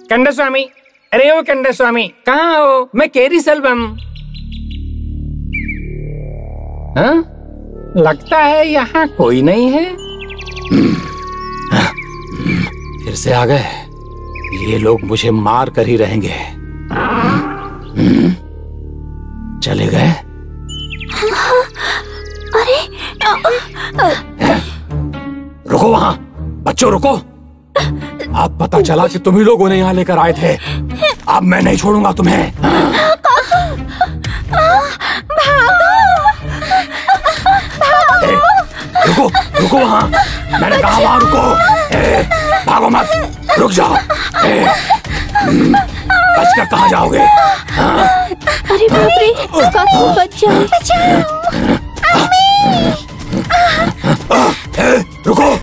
कंडस्वामी, अरे ओ कंडस्वामी, कहाँ हो? मैं केरी सेल्वम। हाँ? लगता है यहाँ कोई नहीं है। फिर से आ गए। ये लोग मुझे मार कर ही रहेंगे। चले गए? अरे रुको वहां, बच्चों रुको। अब पता चला कि तुम ही लोगों ने यहाँ लेकर आए थे। अब मैं नहीं छोड़ूंगा तुम्हें। रुको रुको वहां, मैंने कहा वहां रुको। भागो मत, रुक जाओ। बचकर कहाँ जाओगे? अरे बाप रे, काकू बच जाओ। रुको।